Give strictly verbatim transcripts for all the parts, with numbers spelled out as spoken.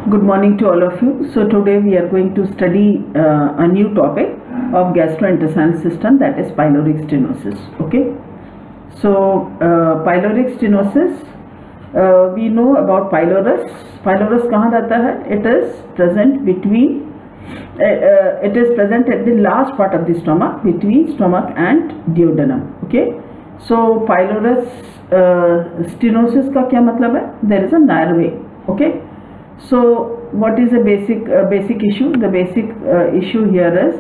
Good morning to all of you. So today we are going to study uh, a new topic of gastrointestinal system, that is pyloric stenosis. Okay. So uh, pyloric stenosis, uh, we know about pylorus. Pylorus कहाँ रहता है? It is present between. Uh, uh, it is present at the last part of the stomach, between stomach and duodenum. Okay. So pylorus uh, stenosis का क्या मतलब है? There is a narrowing. Okay. So what is the basic uh, basic issue? The basic uh, issue here is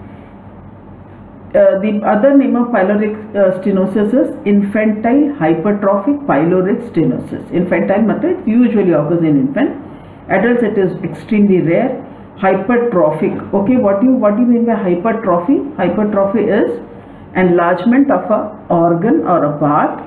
uh, the other name of pyloric uh, stenosis is infantile hypertrophic pyloric stenosis. Infantile matlab it usually occurs in infant. Adults it is extremely rare. Hypertrophic. Okay, what do you what do you mean by hypertrophy? Hypertrophy is enlargement of a organ or a part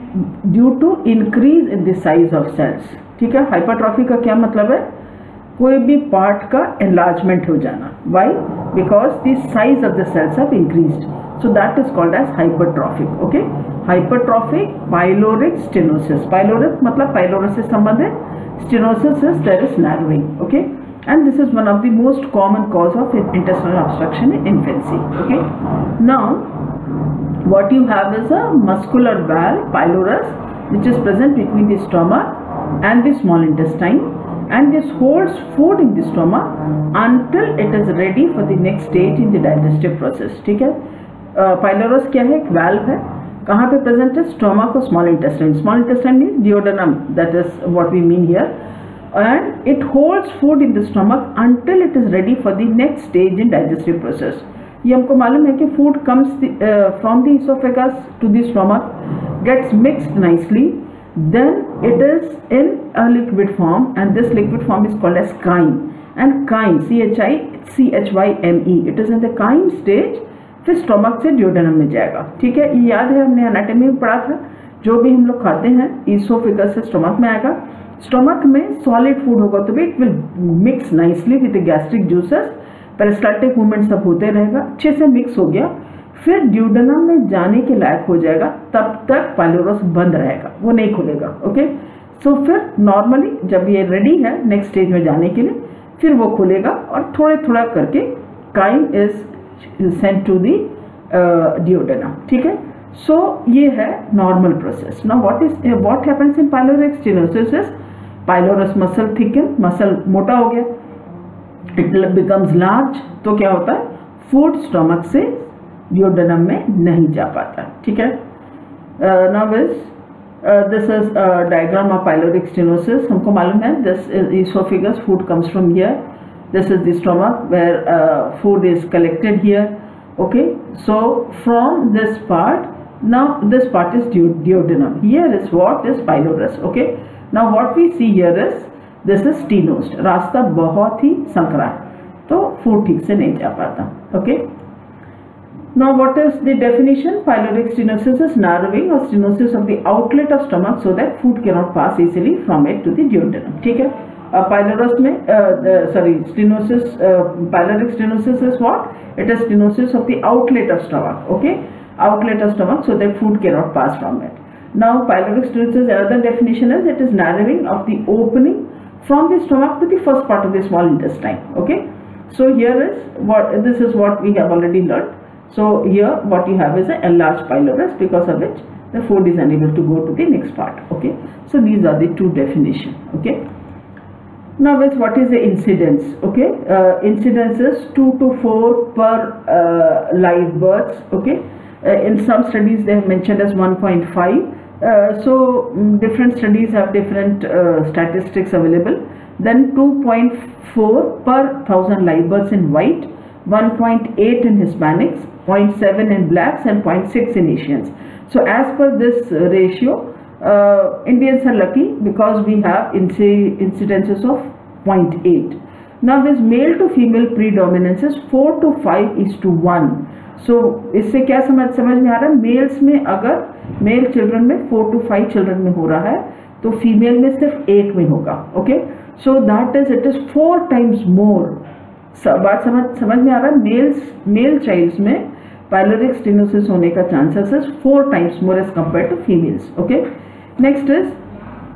due to increase in the size of cells. ठीक है. Hypertrophy का क्या मतलब है? कोई भी part का enlargement हो जाना. Why? Because the size of the cells have increased, so that is called as hypertrophic. Okay. Hypertrophic pyloric stenosis. Pyloric मतलब पाइलोरस से संबंधित, stenosis is there is narrowing. Okay. And this is one of the most common cause of intestinal obstruction in infancy. Okay. Now what you have is a muscular valve, pylorus, which is present between the stomach and the small intestine, and this holds food in the stomach until it is ready for the next stage in the digestive process. ठीक है. pylorus क्या है? एक valve है. कहाँ पे present है? Stomach और small intestine. Small intestine means duodenum. That is what we mean here. And it holds food in the stomach until it is ready for the next stage in digestive process. ये हमको मालूम है कि food comes from the oesophagus to the stomach, gets mixed nicely, then it is in a liquid form and this liquid form is called as chyme. And chyme C H I C H Y M E, it is in the chyme stage. फिर stomach से duodenum में जाएगा. ठीक है. ये याद है, हमने एनाटॉमी में पढ़ा था. जो भी हम लोग खाते हैं इसोफेगस से स्टमक में आएगा. स्टमक में सॉलिड फूड होगा तो भी it will mix nicely with the gastric juices. Peristaltic movement सब होते रहेगा, अच्छे से मिक्स हो गया. फिर ड्यूडेनम में जाने के लायक हो जाएगा, तब तक पाइलोरस बंद रहेगा, वो नहीं खुलेगा. ओके. सो फिर नॉर्मली जब ये रेडी है नेक्स्ट स्टेज में जाने के लिए, फिर वो खुलेगा और थोड़े थोड़ा करके chyme is sent to the duodenum. ठीक है. सो so, ये है normal process. Now what is what happens in pyloric stenosis is pylorus muscle thicken, muscle मोटा हो गया, इट बिकम्स लार्ज. तो क्या होता है? फूड स्टमक से ड्यूडेनम में नहीं जा पाता. ठीक है. Now is this is diagram of pyloric stenosis. हमको मालूम है this is oesophagus, food comes from here. This is the stomach where food is collected here. Okay. So from this part, now this part is duodenum. Here is what is pylorus. Okay. Now what we see here is this is stenosed. रास्ता बहुत ही संकरा है, तो food ठीक से नहीं जा पाता. Okay. Now what is the definition? Pyloric stenosis is narrowing और stenosis of the outlet of stomach so that food can not pass easily from it to the duodenum. ठीक है. पाइलोरस में sorry stenosis, pyloric stenosis is what? It is stenosis of the outlet of stomach. Okay. Outlet of stomach so that food can not pass from it. Now pyloric stenosis another definition is it is narrowing of the opening from the stomach to the first part of the small intestine. Okay. So here is what this is what we have already learned. So here what you have is an enlarged pylorus, because of which the food is unable to go to the next part. Okay. So these are the two definitions. Okay. Now with what is the incidence? Okay. Uh, incidence is two to four per uh, live births. Okay. Uh, in some studies they have mentioned as one point five. Uh, so um, different studies have different uh, statistics available. Then two point four per thousand live births in white, one point eight in Hispanics, zero point seven in blacks, and zero point six in Asians. So as per this uh, ratio, uh, Indians are lucky because we have inci incidences of zero point eight. Now this male to female predominance is four to five is to one. So so, इससे क्या समझ समझ में आ रहा है? Males में अगर मेल चिल्ड्रन में फोर टू फाइव चिल्ड्रन में हो रहा है, तो फीमेल में सिर्फ एक में होगा. Okay. So that is it is four times more. बात समझ समझ में आ रहा है? मेल्स मेल चाइल्ड्स में पाइलोरिक स्टेनोसिस होने का chances is four times more as compare to females. Okay. Next is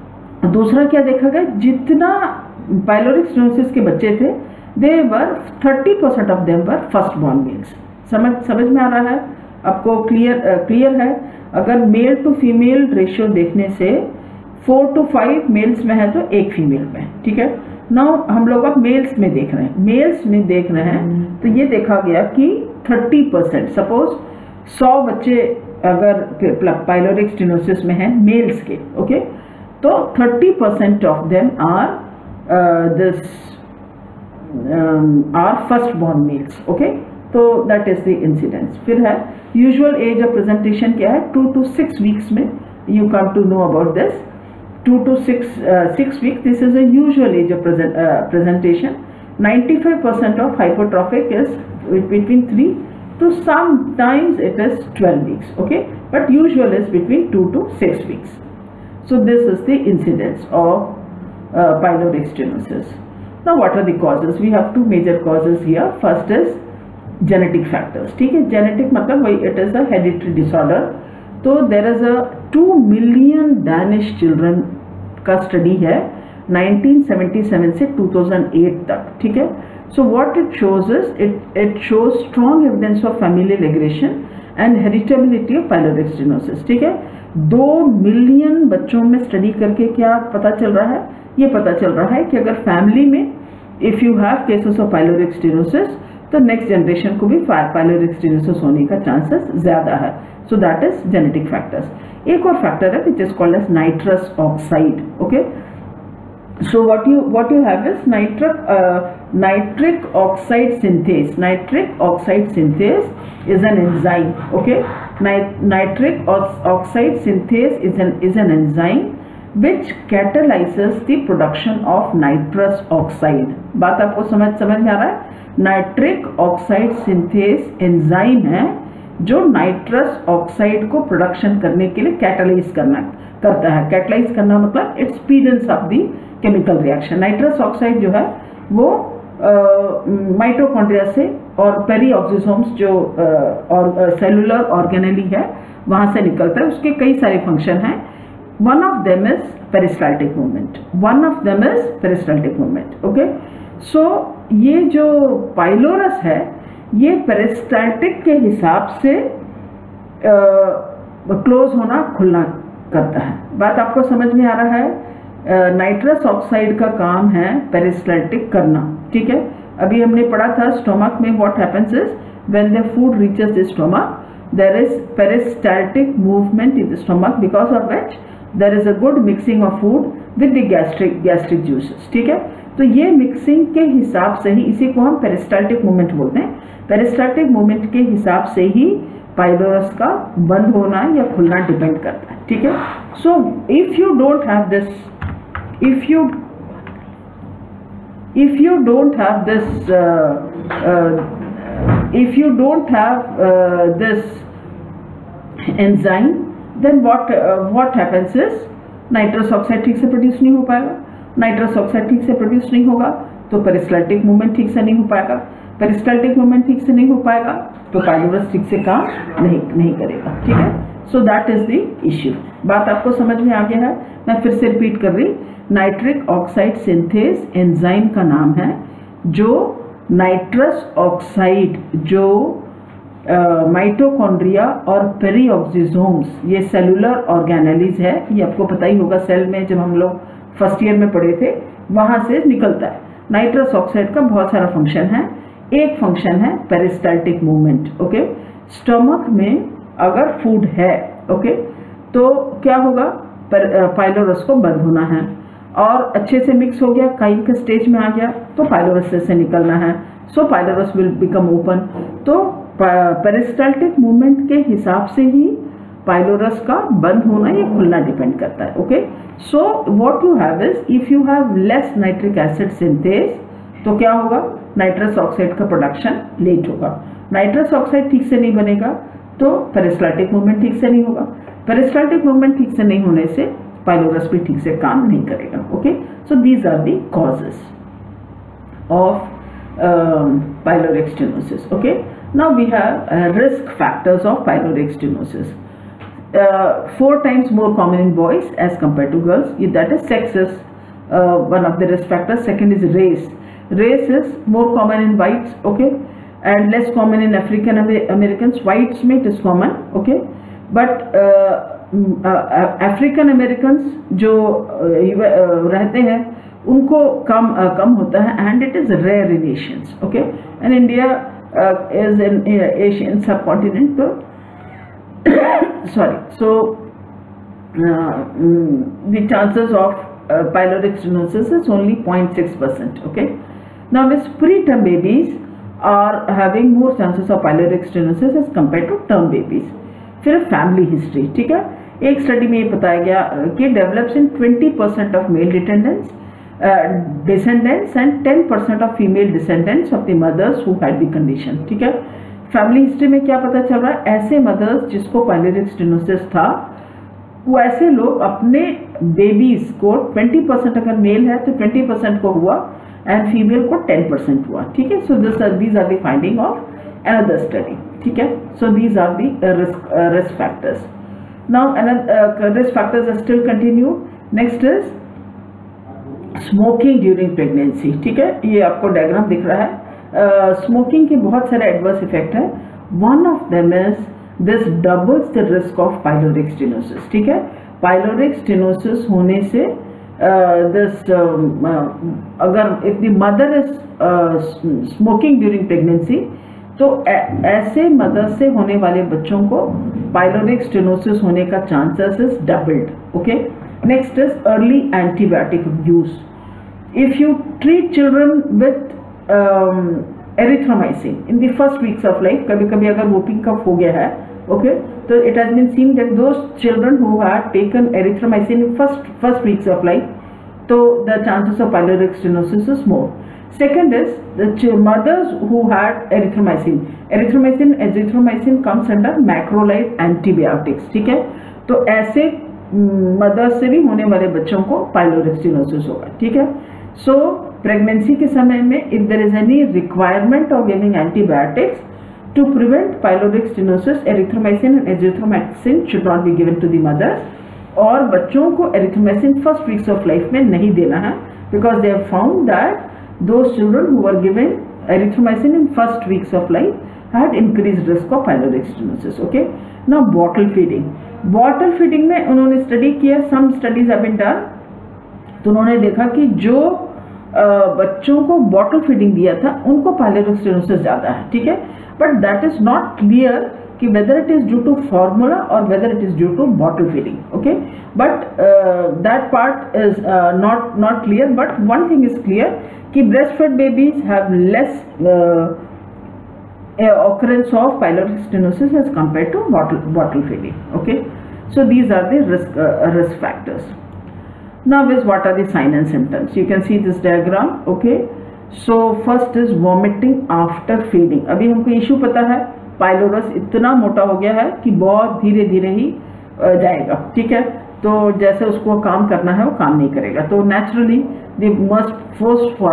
दूसरा क्या देखा गया, जितना पाइलोरिक स्टेनोसिस के बच्चे थे they were thirty percent of them were first born males. समझ समझ में आ रहा है आपको, क्लियर क्लियर है। अगर मेल टू फीमेल रेशियो देखने से फोर टू फाइव मेल्स में है तो एक फीमेल में, ठीक है। नाउ हम लोग अब मेल्स में देख रहे हैं, मेल्स में देख रहे हैं तो ये देखा गया कि थर्टी परसेंट, सपोज सौ बच्चे अगर पाइलोरिक स्टेनोसिस में हैं मेल्स के, ओके, तो thirty percent of them are this are first born males, okay. तो दैट इज द इंसिडेंस। फिर है यूजुअल एज ऑफ प्रेजेंटेशन क्या है, टू टू सिक्स वीक्स में you come to know about this, two to six six week, this is a usual age of presentation. ninety-five percent of hypertrophic is between three to sometimes it is twelve weeks, okay, but usual is between two to six weeks. So this is the incidence of uh, pyloric stenosis. Now what are the causes? We have two major causes here. First is genetic factors, ठीक है। genetic मतलब वही, it is a hereditary disorder. तो there is a two million Danish children का study है nineteen seventy seven से two thousand eight तक, ठीक है। So what it shows is it it shows strong evidence of familial aggression and heritability of pyloric stenosis, ठीक है। दो million बच्चों में स्टडी करके क्या पता चल रहा है, ये पता चल रहा है कि अगर फैमिली में if you have cases of pyloric stenosis तो नेक्स्ट जनरेशन को भी पाइलोरिक स्टेनोसिस होने का चांसेस ज्यादा है। So that is genetic factors. एक और फैक्टर है which is called as nitrous oxide, okay. So what you what you have is nitric uh, nitric oxide synthase. Nitric oxide synthase is an enzyme. Okay, Nit nitric oxide synthase is an is an enzyme which catalyzes the production of nitrous oxide. बात आपको समझ समझ में आ रहा है? Nitric oxide synthase enzyme है जो नाइट्रस ऑक्साइड को प्रोडक्शन करने के लिए कैटलाइज करना करता है। कैटलाइज करना मतलब it speedens up the chemical reaction. Nitrous oxide जो है वो माइटोकॉन्ड्रिया से और पेरीऑक्सिसोम्स जो आ, और सेलुलर ऑर्गेनेली है वहां से निकलता है। उसके कई सारे फंक्शन हैं। One of them is peristaltic movement, one of them is peristaltic movement, okay. So ये जो पाइलोरस है ये पेरिस्टाल्टिक के हिसाब से क्लोज होना खुलना करता है। बात आपको समझ में आ रहा है? नाइट्रस ऑक्साइड का काम है पेरिस्टाल्टिक करना, ठीक है। अभी हमने पढ़ा था स्टोमक में what happens is when the food reaches the stomach there is peristaltic movement in the stomach because of which there is a good mixing of food with the gastric gastric juices, ठीक है। तो ये mixing के हिसाब से ही, इसी को हम पेरिस्टाल्टिक मूवमेंट बोलते हैं। पेरिस्टाल्टिक मूवमेंट के हिसाब से ही पाइलोरस का बंद होना या खुलना डिपेंड करता है, ठीक है। So if you don't have this if you if you don't have this uh, uh, if you don't have uh, this enzyme then what uh, what happens is nitrous oxide ठीक से produce नहीं हो पाएगा। Nitrous oxide ठीक से produce नहीं होगा तो पेरिस्टाल्टिक मूवमेंट ठीक से नहीं हो पाएगा। पेरिस्टाल्टिक मूवमेंट ठीक से नहीं हो पाएगा तो पाइलोरस ठीक से काम नहीं नहीं करेगा, ठीक है। So that is the issue. बात आपको समझ में आ गया है? मैं फिर से रिपीट कर रही, नाइट्रिक ऑक्साइड सिंथेस एंजाइम का नाम है जो नाइट्रस ऑक्साइड जो माइटोकॉन्ड्रिया और पेरीऑक्सिसोम्स ये सेलुलर ऑर्गेनेलीज है, ये आपको पता ही होगा, सेल में जब हम लोग फर्स्ट ईयर में पढ़े थे वहां से निकलता है। नाइट्रस ऑक्साइड का बहुत सारा फंक्शन है। एक फंक्शन है पेरिस्टाल्टिक मूवमेंट, ओके। स्टमक में अगर फूड है, ओके, तो क्या होगा, पाइलोरस को बंद होना है और अच्छे से मिक्स हो गया, काइल के स्टेज में आ गया तो पाइलोरस से निकलना है। So pylorus will become open. तो पेरिस्टाल्टिक मूवमेंट के हिसाब से ही पाइलोरस का बंद होना या खुलना डिपेंड करता है, okay. So what you have is if you have less nitric acid synthase तो क्या होगा, नाइट्रस ऑक्साइड का प्रोडक्शन लेट होगा। नाइट्रस ऑक्साइड ठीक से नहीं बनेगा तो पेरिस्टाल्टिक मूवमेंट ठीक से नहीं होगा। पेरिस्टाल्टिक मूवमेंट ठीक से नहीं होने से पाइलोरस भी ठीक से काम नहीं करेगा, okay. So these are the causes of pyloric stenosis, okay. Now we have risk factors of pyloric stenosis. four times more common in boys as compared to girls. That is sex is uh, one of the risk factors. Second is race. Race is more common in whites, okay, and less common in African Americans. Whites में it is common, okay, but uh, uh, African Americans जो uh, रहते हैं उनको कम uh, कम होता है, and it is rare in Asians, okay, and India uh, is an uh, Asian subcontinent, so sorry, so uh, mm, the chances of uh, pyloric stenosis is only zero point six percent, okay. Now with preterm babies are having more chances of pyloric stenosis as compared to term babies. फिर family history, ठीक है, एक study में ये बताया गया कि develops in twenty percent of male descendants descendants and ten percent of female descendants of the mothers who had the condition, ठीक है। फैमिली हिस्ट्री में क्या पता चल रहा है, ऐसे मदर्स जिसको पाइलोरिक स्टेनोसिस था वो ऐसे लोग अपने बेबीज को ट्वेंटी परसेंट अगर मेल है तो ट्वेंटी परसेंट को हुआ एंड फीमेल को टेन परसेंट हुआ, ठीक है। So this are these are the finding of another study, ठीक है। So these are the risk risk factors. Now another risk factors are still continue. Next is smoking during pregnancy, ठीक है, ये आपको diagram दिख रहा है. स्मोकिंग uh, के बहुत सारे एडवर्स इफेक्ट है. One of them is this doubles the risk of pyloric stenosis, ठीक है. पाइलोरिक स्टेनोसिस होने से दिस uh, uh, अगर if the mother is smoking during pregnancy तो ऐसे मदर से होने वाले बच्चों को पाइलोरिक स्टेनोसिस होने का chances is doubled. Okay. Next is early antibiotic use. If you treat children with erythromycin in the first weeks of life, कभी कभी अगर वोपिंग कफ हो गया है, ओके, तो it has been seen that those children who had taken erythromycin in first first weeks of life, तो the chances of pyloric stenosis is more. Second is the mothers who had erythromycin. Erythromycin, azithromycin comes under macrolide antibiotics, ठीक है. तो ऐसे mother से भी होने वाले बच्चों को पाइलोरिक स्टेनोसिस होगा, ठीक है. सो प्रेगनेंसी के समय में if there is any requirement of giving antibiotics to prevent pyloric stenosis, erythromycin and azithromycin should not be given to the mothers. और बच्चों को erythromycin first weeks of life में नहीं देना है because they have found that those children who were given erythromycin in first weeks of life had increased risk of pyloric stenosis. Okay. Now bottle feeding. Bottle feeding में उन्होंने study किया, some studies have been done. तो उन्होंने देखा कि जो बच्चों को बॉटल फीडिंग दिया था उनको पाइलोरिक स्टेनोसिस ज्यादा है, ठीक है. But that is not clear कि whether it is due to formula or whether it is due to bottle feeding. Okay, but uh, that part is uh, not not clear. But one thing is clear कि breastfed babies have less uh, occurrence of pyloric stenosis as compared to bottle bottle feeding. Okay, so these are the risk uh, risk factors. Now is what are the signs and symptoms? You can see this diagram. Okay, so first is vomiting after feeding. अभी हमको issue पता है, pylorus इतना मोटा हो गया है कि बहुत धीरे धीरे ही जाएगा, ठीक है. तो जैसे उसको काम करना है वो काम नहीं करेगा. तो naturally the most first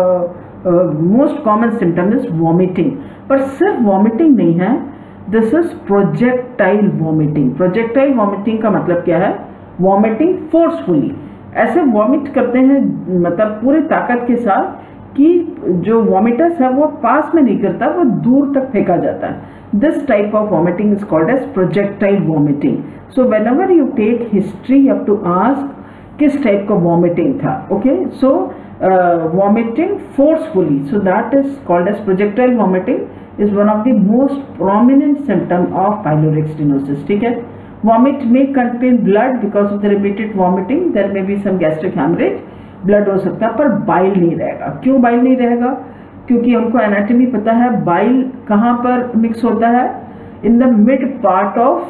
most common symptom is vomiting. पर सिर्फ वॉमिटिंग नहीं है, this is projectile vomiting. Projectile vomiting का मतलब क्या है? वॉमिटिंग फोर्सफुली, ऐसे वॉमिट करते हैं मतलब पूरी ताकत के साथ कि जो वॉमिटस है वो पास में नहीं करता, वो दूर तक फेंका जाता है. This type of vomiting is called as projectile vomiting. So whenever you take history you have to ask किस टाइप का वॉमिटिंग था. Okay, so vomiting forcefully, so that is called as projectile vomiting is one of the most prominent symptom of pyloric stenosis, ठीक है. Vomit में contain blood because of the repeated vomiting, there may be some gastric haemorrhage, blood हो सकता है, पर bile नहीं रहेगा. क्यों बाइल नहीं रहेगा? क्योंकि हमको एनाटॉमी पता है. बाइल कहाँ पर मिक्स होता है? In the mid part of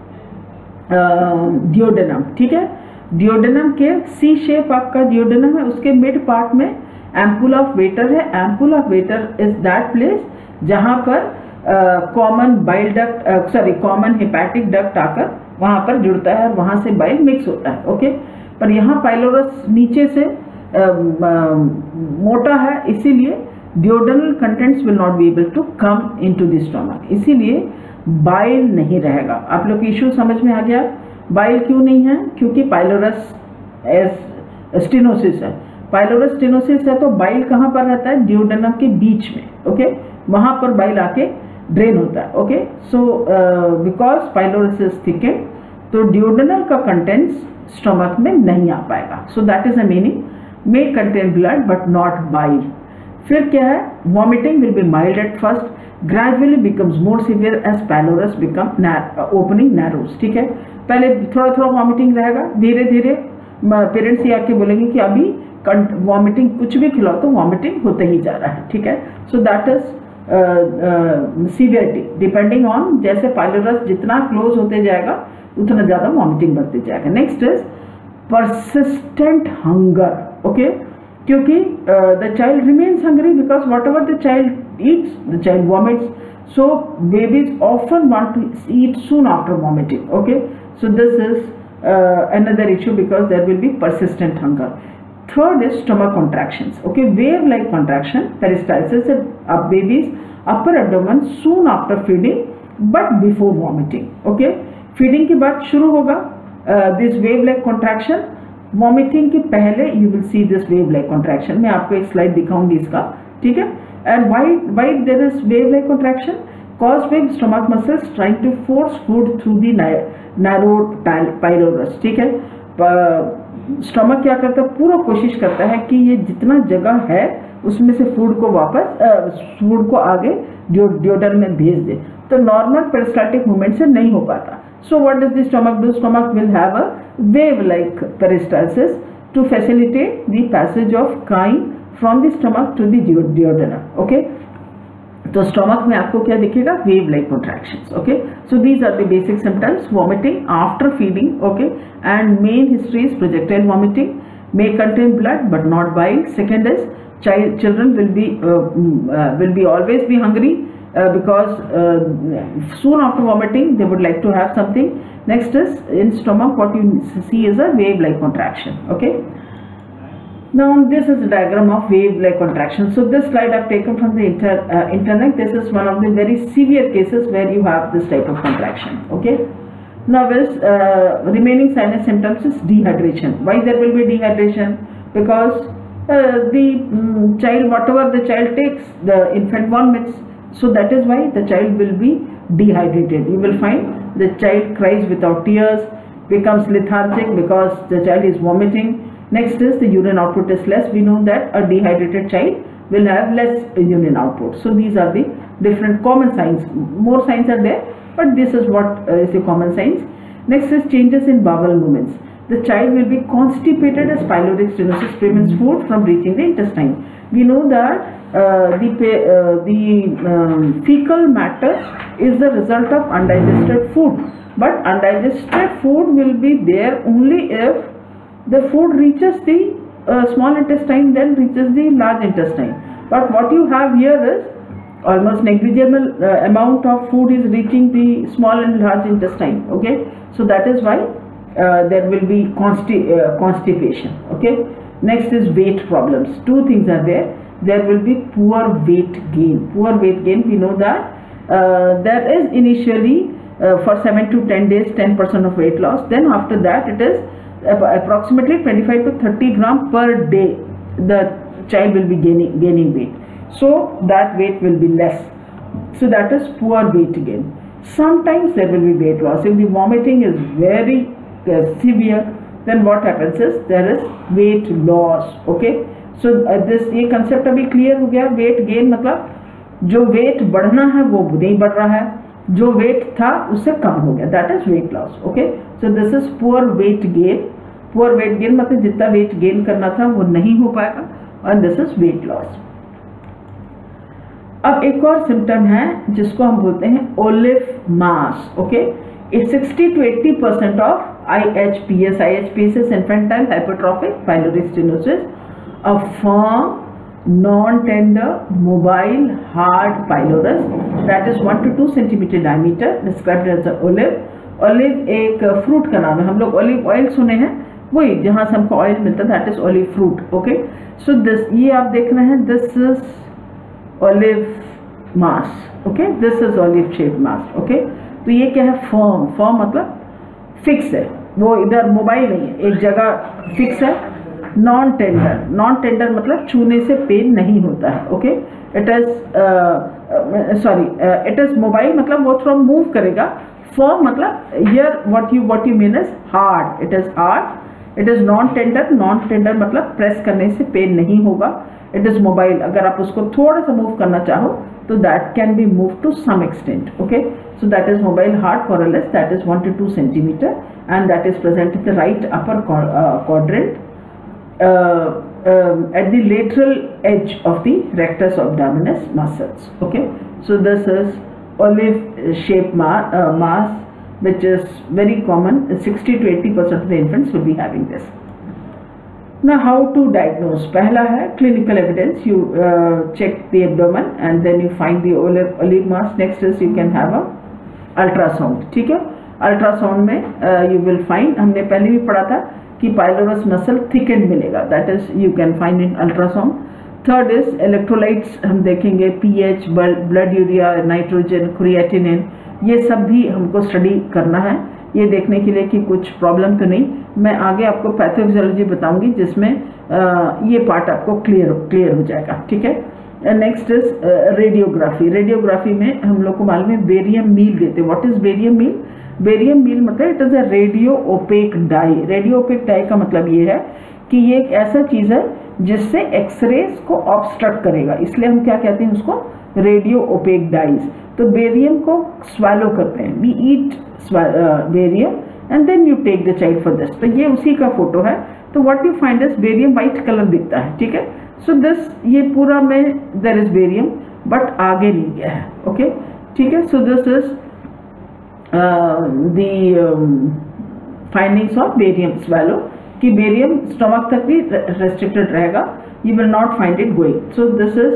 duodenum, ठीक है. डियोडेनम के सी शेप आपका डियोडेनम है, उसके मिड पार्ट में एम्पुल ऑफ वेटर है. Ampulla of Vater is that place जहां पर common bile duct sorry common hepatic duct आकर वहां पर जुड़ता है और वहां से बाइल मिक्स होता है. ओके, पर यहाँ पाइलोरस नीचे से आ, आ, मोटा है, इसीलिए duodenal contents will not be able to come into the stomach, इसीलिए बाइल नहीं रहेगा। आप लोग इशू समझ में आ गया? बाइल क्यों नहीं है? क्योंकि पाइलोरस स्टेनोसिस है। पाइलोरस स्टेनोसिस है तो बाइल कहाँ पर रहता है? ड्यूडेनम के बीच में, ओके okay? वहां पर बाइल आके ड्रेन होता है, okay. So because pylorus is thickened, तो ड्यूडेनल का कंटेंट्स स्टमक में नहीं आ पाएगा। So that is a meaning, may contain blood but not bile. फिर क्या है? Vomiting will be mild at first, gradually becomes more severe as pylorus become opening narrows. ठीक है, पहले थोड़ा थोड़ा वॉमिटिंग रहेगा, धीरे धीरे पेरेंट्स ये आके बोलेंगे कि अभी वॉमिटिंग कुछ भी खिलाओ तो वॉमिटिंग होते ही जा रहा है। ठीक है, so that is severity depending on, जैसे पाइलोरस जितना क्लोज होते जाएगा उतना ज्यादा वॉमिटिंग बढ़ते जाएगा। Next is persistent hunger, okay, क्योंकि the child remains hungry because whatever the child eats the child vomits, so babies often want to eat soon after vomiting, okay, so this is uh, another issue because there will be persistent hunger. Third is stomach contractions, okay, wave like contraction, peristalsis of babies upper abdomen soon after feeding but before vomiting, okay, feeding के बाद शुरू होगा uh, this wave like contraction, vomiting के पहले you will see this wave like contraction। मैं आपको एक slide दिखाऊंगी इसका, ठीक है। And why why there is wave like contraction? Caused by stomach muscles trying to force food through the narrowed pylorus, ठीक है। स्टमक क्या करता है? पूरा कोशिश करता है कि ये जितना जगह है उसमें से फूड को वापस फूड को आगे ड्यूडेनम में भेज दे, तो नॉर्मल पेरिस्टाल्टिक मूवमेंट से नहीं हो पाता। So what does the stomach do? Stomach will have a wave like peristalsis to facilitate the passage of chyme from the stomach to the duodenum, okay. तो स्टमक में आपको क्या दिखेगा? Wave like contractions, okay. So these are the basic symptoms, vomiting after feeding, okay, and main history is projectile vomiting, may contain blood but not bile. Second is child children will be uh, uh, will be always be hungry uh, because uh, soon after vomiting they would like to have something. Next is in stomach what you see is a wave like contraction, okay. Now this is the diagram of wave like contraction. So this slide I've taken from the inter, uh, internet. This is one of the very severe cases where you have this type of contraction, okay. Now is uh, remaining sign and symptoms is dehydration. Why there will be dehydration? Because uh, the um, child, whatever the child takes, the infant vomits, so that is why the child will be dehydrated. You will find the child cries without tears, becomes lethargic because the child is vomiting. Next is the urine output is less. We know that a dehydrated child will have less urine output. So these are the different common signs. More signs are there, but this is what uh, is the common signs. Next is changes in bowel movements. The child will be constipated as pyloric stenosis prevents food from reaching the intestine. We know that uh, the uh, the um, fecal matter is the result of undigested food, but undigested food will be there only if the food reaches the uh, small intestine, then reaches the large intestine. But what you have here is almost negligible uh, amount of food is reaching the small and large intestine, okay. So that is why uh, there will be consti uh, constipation, okay. Next is weight problems. Two things are there. There will be poor weight gain. Poor weight gain, we know that uh, there is initially uh, for seven to ten days ten percent of weight loss. Then after that it is approximately twenty-five to thirty gram per day the child will be gaining gaining weight, so that weight will be less. So that is poor weight gain. Sometimes there will be weight loss. If the vomiting is very uh, severe, then what happens is there is weight loss, okay. So uh, this ये concept अभी clear हो गया. weight gain मतलब जो weight बढ़ना है वो नहीं बढ़ रहा है, जो weight था उससे कम हो गया, that is weight loss, okay. So this is poor weight gain. Poor weight gain मतलब जितना weight gain करना था वो नहीं हो पाएगा, and this is weight loss. अब एक और सिम्टम है जिसको हम बोलते हैं olive mass, okay. It's sixty to eighty percent of I H P S. I H P S is infantile hypertrophic pyloric stenosis, a firm, non-tender, mobile, hard pylorus that is one to two centimeter diameter, described as the olive. Olive एक fruit का नाम है. हम लोग olive oil सुने हैं, वही जहाँ से हमको ऑयल मिलता है, that is olive fruit, okay. So this ये आप देख रहे हैं, this is olive mass, okay, this is olive shape mass, okay. तो ये क्या है, फर्म, फर्म मतलब फिक्स है, वो इधर मोबाइल नहीं है, एक जगह फिक्स है। नॉन टेंडर, नॉन टेंडर मतलब छूने से पेन नहीं होता है, okay. It is sorry it is mobile मतलब वो थोड़ा मूव करेगा। फर्म मतलब here what you what you mean is hard, it is hard. It is non tender, non tender मतलब प्रेस करने से पेन नहीं होगा। इट इज मोबाइल, अगर आप उसको थोड़ा सा मूव करना चाहो तो that can be move to some extent, okay. So that is mobile heart more or less, that is one to two centimeter, and that is present in the right upper uh, quadrant uh, um, at the lateral edge of the rectus abdominis muscles, okay. So this is olive shaped ma uh, mass, which is very common. Sixty to eighty percent of the infants will be having this. Now how to diagnose? पहला है clinical evidence, you uh, check the abdomen and then you find the olive, olive mass. Next is you can have a ultrasound, ठीक है। Ultrasound में you will find, हमने पहले भी पढ़ा था कि पाइलोरस मसल थिकेंड मिलेगा, that is you can find in ultrasound. Third is electrolytes, हम देखेंगे pH, blood urea, nitrogen, creatinine, ये सब भी हमको स्टडी करना है, ये देखने के लिए कि कुछ प्रॉब्लम तो नहीं। मैं आगे आपको पैथोफिजियोलॉजी बताऊंगी जिसमें uh, ये पार्ट आपको क्लियर क्लियर हो जाएगा, ठीक है। Next is radiography. रेडियोग्राफी में हम लोग को मालूम है बेरियम मील देते हैं। What is barium meal? Barium meal मतलब it is a radio opaque dye. Radio opaque dye का मतलब ये है कि ये एक ऐसा चीज है जिससे एक्सरेज को ऑब्स्ट्रक्ट करेगा, इसलिए हम क्या कहते हैं उसको, रेडियो ओपेक डाइज। तो बेरियम को स्वैलो करते हैं, we eat barium and then you take the child for this. तो ये उसी का फोटो है। तो what you find is barium white colour दिखता है, ठीक है। सो दिस, ये पूरा में देयर इज बेरियम बट आगे नहीं गया है, ओके, ठीक है। So this is the findings of barium swallow, कि बेरियम स्टमक तक भी रेस्ट्रिक्टेड रहेगा, you will not find it going. So this is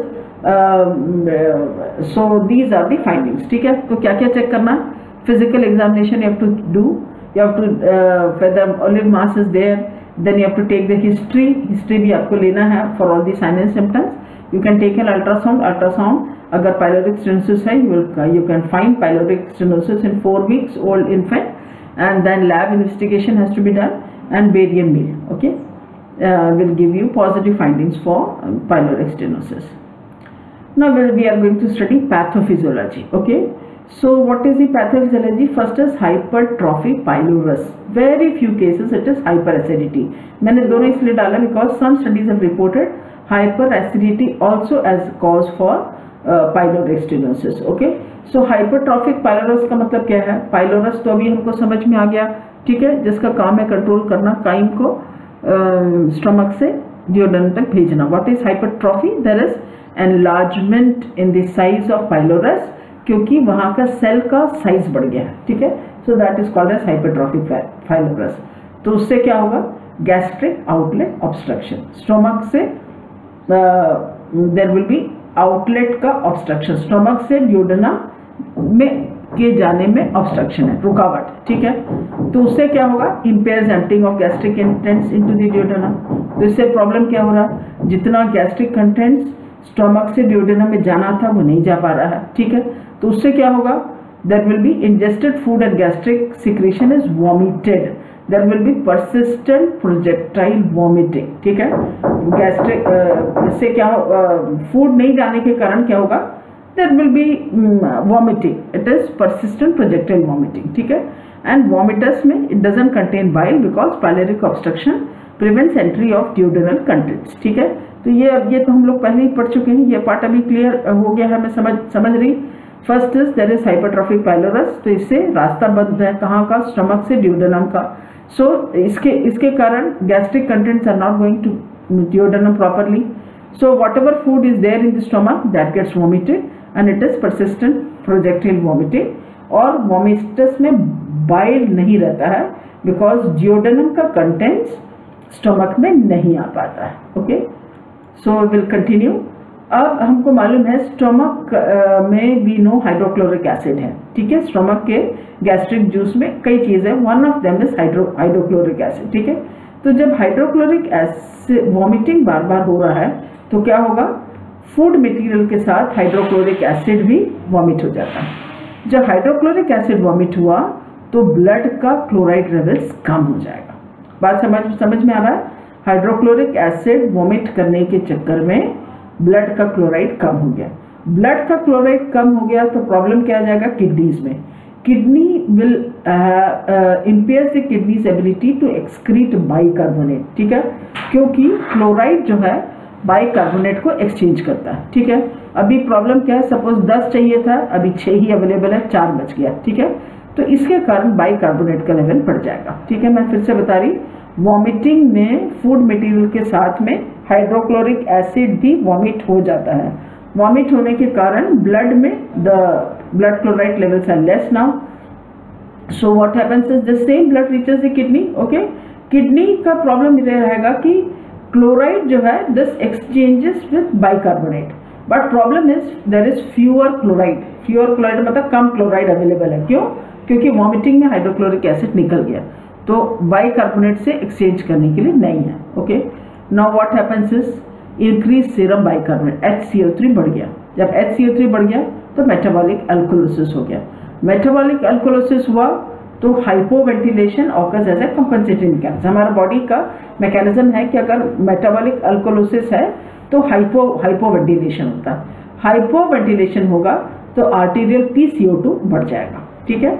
so these are the findings, ठीक है। तो क्या क्या चेक करना? Physical examination you have to do, you have to uh, whether olive mass is there, then you have to take the history, history भी आपको लेना है for all the signs and symptoms. You can take an ultrasound, ultrasound अगर pyloric stenosis है you will you can find pyloric stenosis in four weeks old infant, and then lab investigation has to be done, and barium meal, okay, uh, will give you positive findings for um, pyloric stenosis. Now we are going to study pathophysiology, okay. So what is the pathophysiology? First is hypertrophic pylorus. Very few cases it is hyperacidity. मैंने दोनों इसलिए डाला because some studies have reported hyperacidity also as cause for uh, pyloric stenosis. Okay. So hypertrophic pylorus का मतलब क्या है? Pylorus तो अभी हमको समझ में आ गया, ठीक है, जिसका काम है कंट्रोल करना काइम को स्टमक से डियोडेनम तक भेजना। What is hypertrophy? There is enlargement in the size of pylorus, क्योंकि वहां का सेल का साइज बढ़ गया है, ठीक है। So that is called as hypertrophic pylorus. तो उससे क्या होगा? गैस्ट्रिक आउटलेट ऑब्स्ट्रक्शन, स्टोमक से देयर विल बी आउटलेट का ऑब्स्ट्रक्शन, स्टोमक से ड्यूोडेनम में के जाने में ऑब्स्ट्रक्शन है, रुकावट, ठीक है। तो उससे क्या होगा? Impairs emptying of gastric contents into the duodenum. तो इससे प्रॉब्लम क्या हो रहा है? जितना गैस्ट्रिक कंटेंट्स स्टोमक से ड्यूोडेनम में जाना था वो नहीं जा पा रहा है, ठीक है। तो उससे क्या होगा? There will be ingested food and gastric secretion is vomited, there will be persistent projectile vomiting, ठीक है। गैस्ट्रिक इससे क्या फूड नहीं जाने के कारण क्या होगा? There will be vomiting, it is persistent projectile vomiting, ठीक है। एंड वॉमिटस में it doesn't contain bile because pyloric obstruction prevents entry of duodenal contents, ठीक है। तो ये ये तो हम लोग पहले ही पढ़ चुके हैं, ये पार्ट अभी क्लियर हो गया है, मैं समझ समझ रही। First is there is hypertrophic pylorus, तो इससे रास्ता बंद है कहाँ का? स्टमक से ड्यूडेनम का। सो so, इसके इसके कारण gastric contents are not going to duodenum properly. So whatever food is there in the stomach that gets vomited and it is persistent projectile vomiting. और वॉमिटस में बाइल नहीं रहता है बिकॉज ड्यूडेनम का contents stomach में नहीं आ पाता है, ओके। So will continue. अब हमको मालूम है स्टमक में वी नो हाइड्रोक्लोरिक एसिड है, ठीक है। स्टमक के गैस्ट्रिक जूस में कई चीजें, one of them is hydro hydrochloric acid, ठीक है। तो जब हाइड्रोक्लोरिक एसिड वॉमिटिंग बार बार हो रहा है तो क्या होगा? फूड मटेरियल के साथ हाइड्रोक्लोरिक एसिड भी वॉमिट हो जाता है। जब हाइड्रोक्लोरिक एसिड वॉमिट हुआ तो ब्लड का क्लोराइड लेवल्स कम हो जाएगा। बात समझ समझ में आ रहा है? हाइड्रोक्लोरिक एसिड वॉमिट करने के चक्कर में ब्लड का क्लोराइड कम हो गया। ब्लड का क्लोराइड कम हो गया तो प्रॉब्लम क्या आ जाएगा? किडनीज में। Kidney will impair the kidney's ability to excrete bicarbonate, ठीक है, क्योंकि क्लोराइड जो है बाइकार्बोनेट को एक्सचेंज करता है, ठीक है। अभी प्रॉब्लम क्या है? सपोज दस चाहिए था, अभी छः ही अवेलेबल है, चार बच गया, ठीक है। तो इसके कारण बाइकार्बोनेट का लेवल बढ़ जाएगा, ठीक है। मैं फिर से बता रही, वॉमिटिंग में फूड मटेरियल के साथ में हाइड्रोक्लोरिक एसिड भी वॉमिट हो जाता है। वॉमिट होने के कारण ब्लड में the blood chloride levels are less now, so what happens is the same blood reaches the kidney, okay. Kidney का प्रॉब्लम ये रहेगा कि क्लोराइड जो है this exchanges with bicarbonate, but problem is there is fewer chloride. Fewer chloride मतलब कम chloride available है, क्यों? क्योंकि वॉमिटिंग में हाइड्रोक्लोरिक एसिड निकल गया, तो बाइकार्बोनेट से एक्सचेंज करने के लिए नहीं है, okay. Now what happens is increase serum bicarbonate, H C O three बढ़ गया। जब एच सी ओ थ्री बढ़ गया तो मेटाबॉलिक अल्कोलोसिस हो गया। मेटाबॉलिक अल्कोलोसिस हुआ तो hypoventilation occurs as a compensatory mechanism. हमारा बॉडी का मैकेनिज्म है कि अगर मेटाबॉलिक अल्कोलोसिस है तो हाइपो हाइपोवेंटिलेशन होता है। हाइपोवेंटिलेशन होगा तो arterial P C O two बढ़ जाएगा, ठीक है।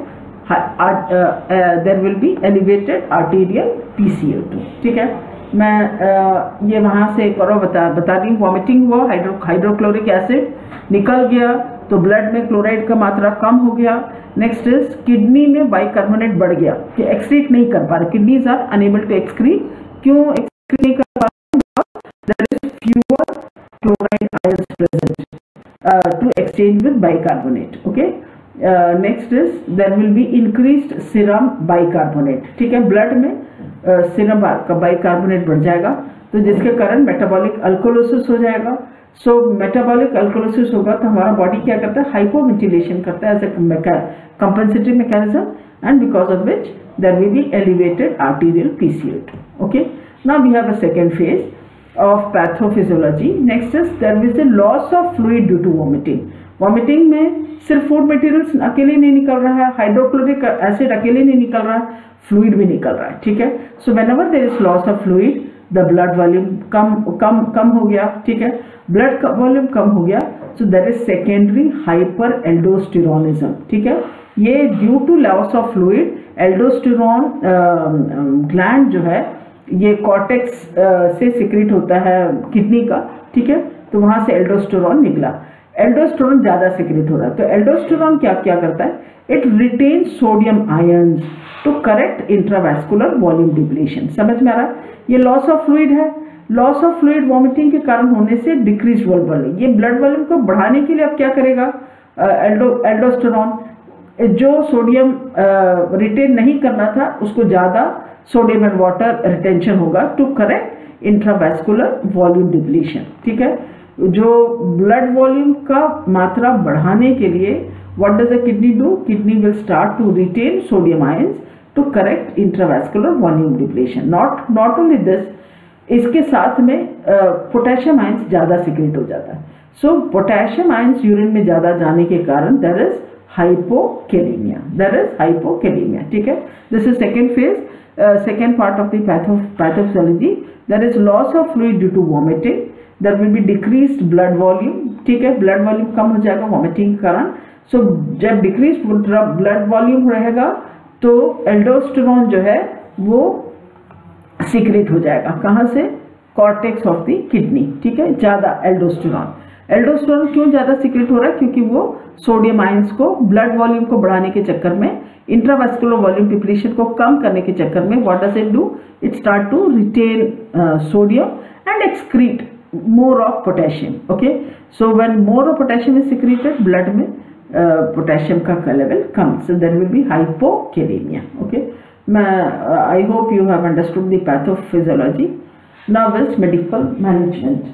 There will be elevated arterial P C O two, ठीक है। मैं uh, ये वहाँ से एक और बता बता दी, वॉमिटिंग हुआ, हाइड्रो हाइड्रोक्लोरिक एसिड निकल गया तो ब्लड में क्लोराइड का मात्रा कम हो गया। नेक्स्ट इज किडनी में बाइकार्बोनेट बढ़ गया कि एक्सक्रीट नहीं कर पा रहे, kidneys are unable to excrete. क्यों एक्सक्रीट नहीं कर पा रहे? There is fewer chloride ions present to exchange with bicarbonate, okay. Next is there will be increased serum bicarbonate, ठीक है। ब्लड में सीरम का बाइकार्बोनेट बढ़ जाएगा तो जिसके कारण मेटाबॉलिक अल्कोलोसिस हो जाएगा। सो मेटाबॉलिक अल्कोलोसिस होगा तो हमारा बॉडी क्या करता है? हाइपोवेंटिलेशन करता है as a compensatory mechanism, and because of which there will be elevated arterial P C O two, okay. Now we have a second phase of pathophysiology. Next is there is a loss of fluid due to vomiting. Vomiting में सिर्फ food materials अकेले नहीं निकल रहा है, hydrochloric acid अकेले नहीं निकल रहा है, फ्लूइड भी निकल रहा है, ठीक है। So whenever there is loss of fluid the blood volume कम कम कम हो गया, ठीक है। ब्लड का वॉल्यूम कम हो गया so there is secondary hyper aldosteronism, ठीक है। ये due to loss of fluid aldosterone gland जो है ये कॉर्टेक्स से सिक्रीट होता है किडनी का, ठीक है। तो वहां से एल्डोस्टेरोन निकला, एल्डोस्टेरोन ज्यादा सिक्रीट हो रहा है। तो एल्डोस्टेरोन क्या क्या करता है? It retain sodium ions to correct intravascular volume depletion. समझ में आ रहा है? ये लॉस ऑफ फ्लूइड है। लॉस ऑफ फ्लूइड वॉमिटिंग के कारण होने से डिक्रीज ब्लड वॉल्यूम, ये ब्लड वॉल्यूम को बढ़ाने के लिए अब क्या करेगा? एल्डो एल्डोस्टेरोन जो सोडियम रिटेन नहीं करना था उसको ज्यादा सोडियम एंड वाटर रिटेंशन होगा to correct intravascular volume depletion, ठीक है। जो ब्लड वॉल्यूम का मात्रा बढ़ाने के लिए what does the kidney do? Kidney will start to retain sodium ions to correct intravascular volume depletion. Not not only this, इसके साथ में पोटेशियम आयंस ज्यादा सिक्रेट हो जाता है। सो पोटेशियम आयंस यूरिन में ज्यादा जाने के कारण there is hypokalemia, there is hypokalemia, ठीक है। This is second phase, second part of the pathophysiology. There is loss of fluid due to vomiting, there will be decreased blood volume, ठीक है। Blood volume कम हो जाएगा vomiting के कारण। So so, जब डिक्रीज ब्लड वॉल्यूम रहेगा तो एल्डोस्टेरोन जो है वो सीक्रेट हो जाएगा, कहाँ से? कॉर्टेक्स ऑफ द किडनी, ठीक है। ज्यादा एल्डोस्टेरोन एल्डोस्टेरोन क्यों ज्यादा सीक्रेट हो रहा है? क्योंकि वो सोडियम आयंस को ब्लड वॉल्यूम को बढ़ाने के चक्कर में, इंट्रावैस्कुलर वॉल्यूम डिप्लीशन को कम करने के चक्कर में what does it do? It start to retain sodium and excrete more of potassium, okay. So when more of potassium is secreted blood में पोटेशियम uh, का लेवल कम, so there will be hypokalemia, okay. I hope you have understood the pathophysiology. Now is medical management.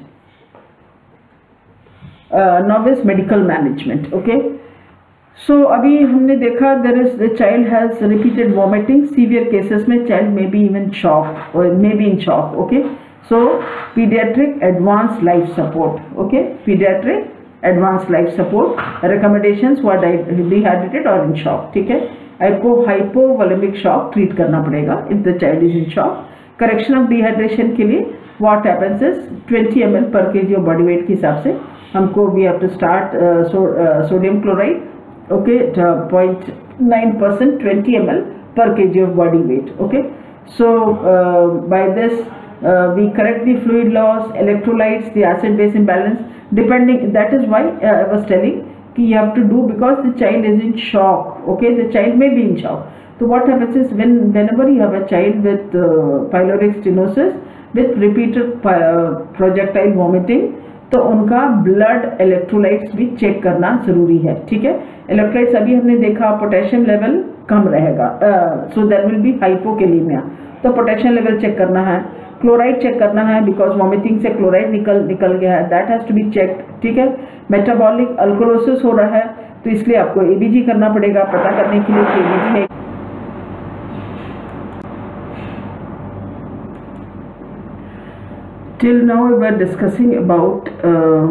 Uh, now is medical management, okay. So अभी हमने देखा there is the child has repeated vomiting, severe cases में child may be even shocked or may be in shock, okay. So pediatric advanced life support, okay, pediatric advanced life support recommendations who are dehydrated or in shock, ठीक है. hypo hypovolemic shock treat करना पड़ेगा if the child is in shock. correction of dehydration के लिए what happens is twenty milliliters per kg of body weight के हिसाब से हमको we have to start uh, so, uh, sodium chloride, okay, zero point nine percent twenty milliliters per kg of body weight, okay. So uh, by this uh, we correct the fluid loss, electrolytes, the acid base imbalance, depending. That is why uh, I was telling कि you have to do because the child is in shock, okay, the child may be in shock. So what happens is when whenever you have a child with uh, pyloric stenosis with repeated uh, projectile vomiting, तो उनका blood electrolytes भी check करना जरूरी है, ठीक है. Electrolytes अभी हमने देखा पोटेशियम लेवल कम रहेगा, so there will be hypokalemia, तो पोटेशियम लेवल चेक करना है. क्लोराइड चेक करना है बिकॉज वॉमिटिंग से क्लोराइड निकल निकल गया है, that has to be checked, ठीक है. मेटाबॉलिक अल्कोलोसिस हो रहा है तो इसलिए आपको एबीजी करना पड़ेगा पता करने के लिए कि एबीजी है. Till now we were discussing about uh,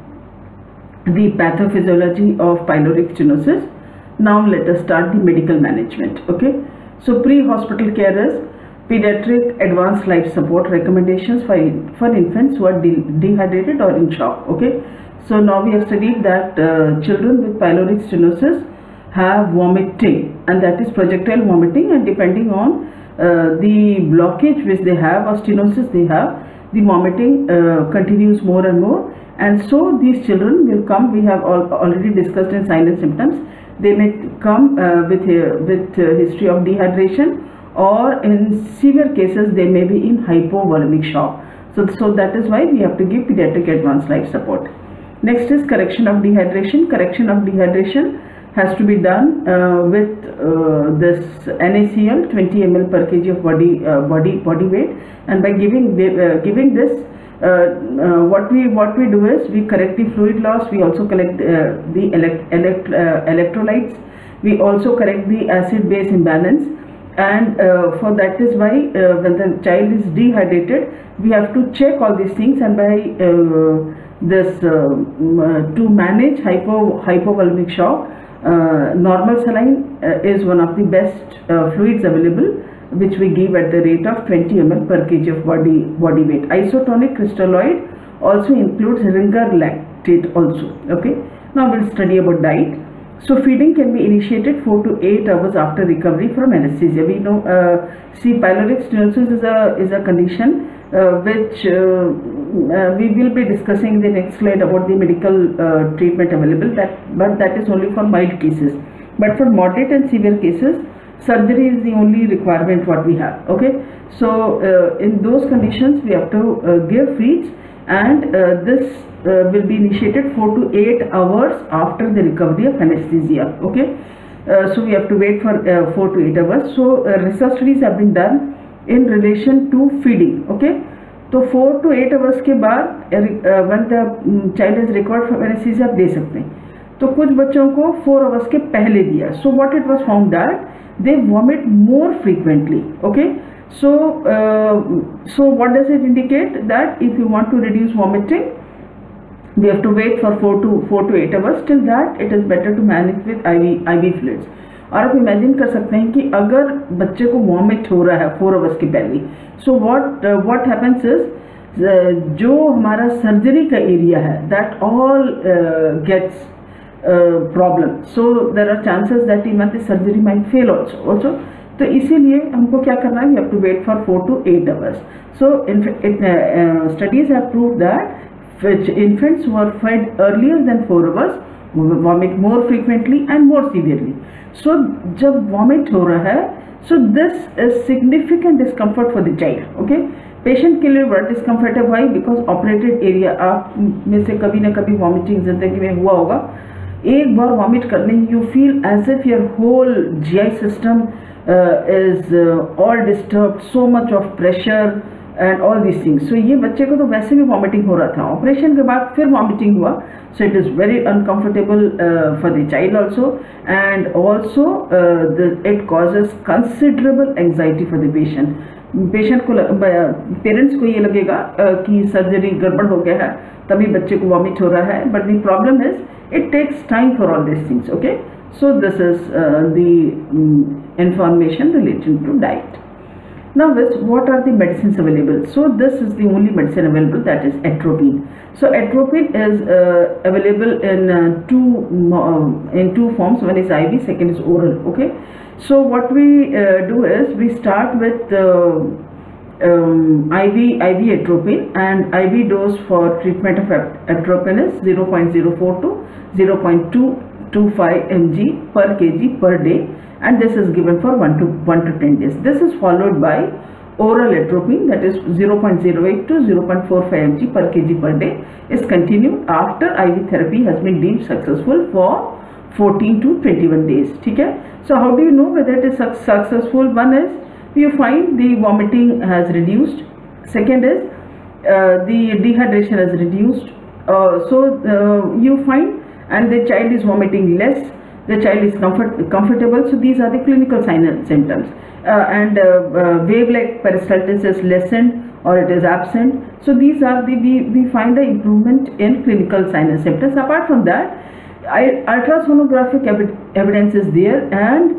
the pathophysiology of pyloric stenosis. Now let us start the medical management, okay. So pre-hospital care is pediatric advanced life support recommendations for, for infants who are de dehydrated or in shock, okay. So now we have studied that uh, children with pyloric stenosis have vomiting, and that is projectile vomiting, and depending on uh, the blockage which they have or stenosis they have, the vomiting uh, continues more and more, and so these children will come. We have all, already discussed in signs and symptoms. They may come uh, with uh, with uh, history of dehydration, or in severe cases they may be in hypovolemic shock. So, so that is why we have to give pediatric advanced life support. Next is correction of dehydration. Correction of dehydration has to be done uh, with uh, this N A C L twenty milliliters per kg of body uh, body body weight, and by giving uh, giving this uh, uh, what we what we do is we correct the fluid loss, we also collect uh, the elect, elect, uh, electrolytes, we also correct the acid base imbalance, and uh, for that is why uh, when the child is dehydrated we have to check all these things, and by uh, this uh, to manage hypo hypovolemic shock, Uh, normal saline uh, is one of the best uh, fluids available, which we give at the rate of twenty milliliters per kg of body body weight. Isotonic crystalloid also includes Ringer lactate also, okay. Now we'll study about diet. So feeding can be initiated four to eight hours after recovery from anesthesia. We know uh, see pyloric stenosis is a is a condition uh, which uh, uh, we will be discussing in the next slide about the medical uh, treatment available, that but that is only for mild cases. But for moderate and severe cases, surgery is the only requirement what we have, okay. So uh, in those conditions we have to uh, give feeds, and uh, this uh, will be initiated four to eight hours after the recovery of anesthesia, okay. Uh, so we have to wait for uh, four to eight hours. So uh, research studies have been done in relation to feeding, okay. तो four to eight hours के बाद uh, when the child is recovered from anesthesia आप दे सकते हैं. तो कुछ बच्चों को four hours के पहले दिया. So what it was found that they vomit more frequently, okay. So uh, so what does it indicate? That if you want to reduce vomiting, we have to wait for four to four to eight hours. Till that it is better to manage with I V I V fluids. और आप imagine कर सकते हैं कि अगर बच्चे को vomit हो रहा है फोर आवर्स के पहले, so what what happens is जो हमारा सर्जरी का एरिया है that all gets problem, so there are chances that even the surgery might fail also also तो इसीलिए हमको क्या करना है, we have to wait for four to eight hours. So studies have proved that infants who are fed earlier than four hours vomit more frequently and more severely. So जब vomit हो रहा है, so this is significant discomfort for the child, okay. Patient के लिए बड़ा discomfort है, why because operated area. आप में से कभी ना कभी वॉमिटिंग जिंदगी में हुआ होगा. एक बार वॉमिट करने you feel as if your whole GI system is all disturbed, so much of pressure and all this things. सो ये बच्चे को तो वैसे भी वॉमिटिंग हो रहा था, ऑपरेशन के बाद फिर वॉमिटिंग हुआ. So it is very uncomfortable for the child also, and also it causes considerable anxiety for the patient. Patient को पेरेंट्स को ये लगेगा कि सर्जरी गड़बड़ हो गया है तभी बच्चे को वॉमिट हो रहा है, but the problem is it takes time for all this things. Okay, so this is uh, the um, information related to diet. Now what are the medicines available? So this is the only medicine available, that is atropine. So atropine is uh, available in uh, two uh, in two forms. One is I V, second is oral. Okay, so what we uh, do is we start with uh, um, I V I V atropine, and I V dose for treatment of atropine is zero point zero four to zero point two two five milligrams per kg per day, and this is given for one to one to ten days. This is followed by oral atropine, that is zero point zero eight to zero point four five milligrams per kg per day, is continued after I V therapy has been deemed successful for fourteen to twenty-one days. ठीक है, so how do you know whether it is successful? One is you find the vomiting has reduced, second is uh, the dehydration has reduced, uh, so uh, you find and the child is vomiting less, the child is comfort, comfortable. So these are the clinical signs and symptoms, uh, and uh, uh, wave-like peristalsis is lessened or it is absent. So these are the we, we find the improvement in clinical signs and symptoms. Apart from that, I, ultrasonographic evi evidence is there, and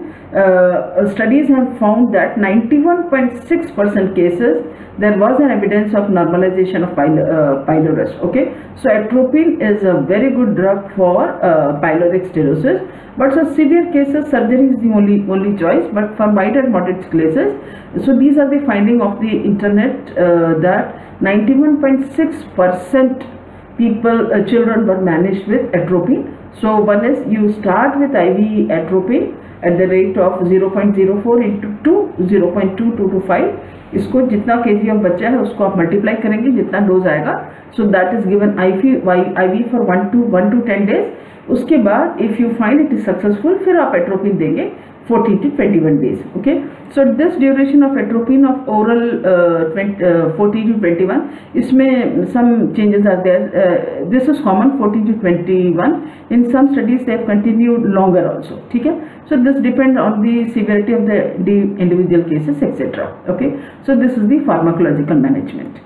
uh, studies have found that ninety-one point six percent cases there was an evidence of normalization of pylo uh, pylorus. Okay, so atropine is a very good drug for uh, pyloric stenosis, but for severe cases surgery is the only only choice. But for mild and moderate cases, so these are the finding of the internet, uh, that ninety-one point six percent people uh, children were managed with atropine. So one is you start with I V atropine at the rate of zero point zero four into two, zero point two two to five. इसको जितना KG of बच्चा है उसको आप multiply करेंगे जितना dose आएगा, so that is given I V for one two one two ten days. उसके बाद if you find it is successful फिर आप एट्रोपिन देंगे fourteen to twenty-one days. Okay, so this duration of atropine of oral uh, fourteen to twenty-one, इसमें some changes are there. Uh, this is common fourteen to twenty-one. In some studies they have continued longer also. ठीक है, so this depends on the severity of the, the individual cases, et cetera. Okay, so this is the pharmacological management.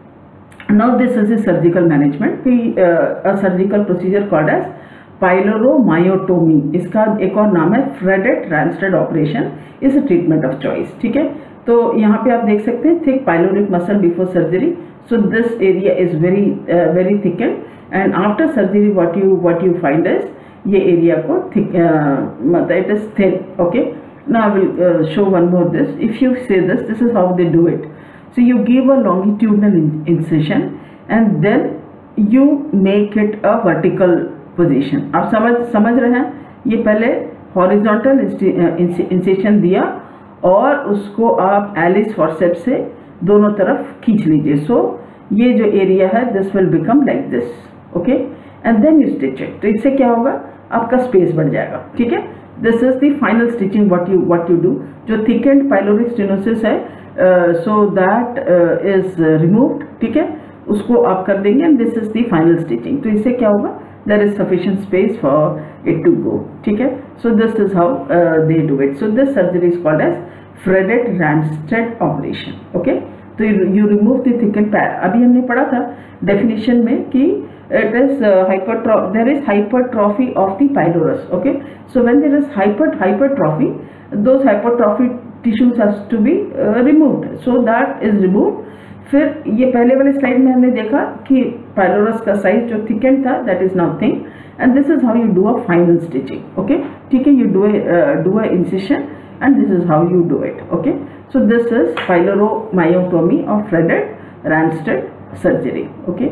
Now this is the surgical management. We uh, a surgical procedure called as पाइलोरोमायोटोमी, इसका एक और नाम है Fredet Ramstedt operation, is a treatment of choice. ठीक है, तो यहाँ पे आप देख सकते हैं thick pyloric muscle before surgery. So this area is very very thicken, and after surgery what you what you find is ये एरिया को थिक मतलब it is thin. Okay, now I will show one more this. If you say this this is how they do it. So you give a longitudinal incision and then you make it a vertical position. आप समझ समझ रहे हैं, ये पहले horizontal incision दिया और उसको आप एलिस फॉरसेप्स से दोनों तरफ खींच लीजिए. सो so, ये जो एरिया है this will become like this. Okay, and then you stitch it. तो इससे क्या होगा, आपका स्पेस बढ़ जाएगा. ठीक है, this is the final stitching what you what you do. जो थिकेंड पाइलोरिक स्टेनोसिस है सो दैट इज रिमूव्ड. ठीक है, उसको आप कर देंगे and this is the final stitching. तो इससे क्या होगा, there is sufficient space for it to go. ठीक है, so this is how uh, they do it. So this surgery is called as Fredette Ramstead operation. Okay, तो you, you remove the thickened pad. अभी हमने पढ़ा था definition में कि it is uh, hypertrophy. There is hypertrophy of the pylorus. Okay, so when there is hyper hypertrophy, those hypertrophy tissues has to be uh, removed. So that is removed. फिर ये पहले वाले स्लाइड में हमने देखा कि पाइलोरस का size जो थिकेंड था that is now thin, and this is how you do a final stitching. Okay, ठीक है, you do do a incision and this is how you do it. Okay, so this is pyloromyotomy of Fredet Ramstedt surgery. Okay,